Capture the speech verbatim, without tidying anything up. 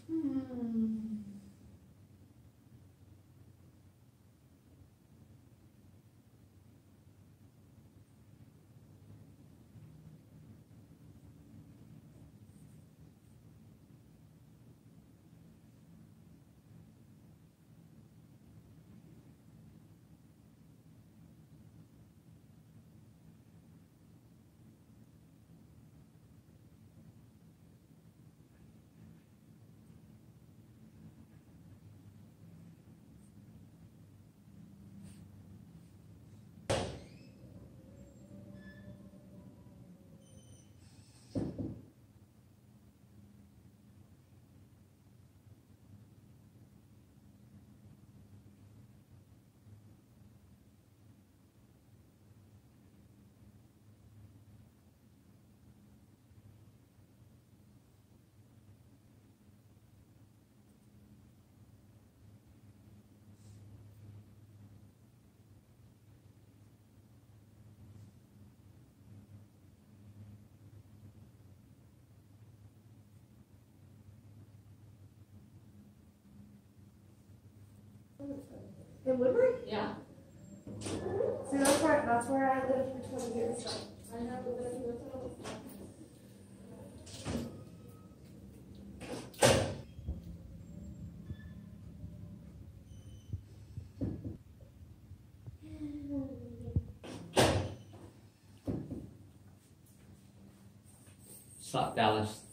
Hmm. In Woodbury? Yeah. See, that's where, that's where I lived for twenty years. So I have lived in the hotel. Sup, Dallas?